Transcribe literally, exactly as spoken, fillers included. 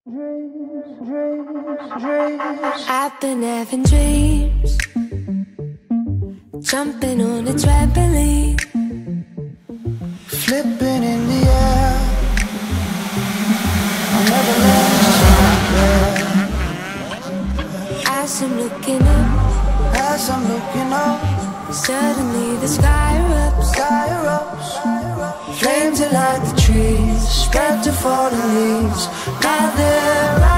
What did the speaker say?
I've been having dreams, jumping on a trampoline, flipping in the air. I'll never let you as I'm looking up, as I'm looking up. Suddenly the sky erupts, sky erupts. Flames that light the trees, spread to fallen leaves. Now they're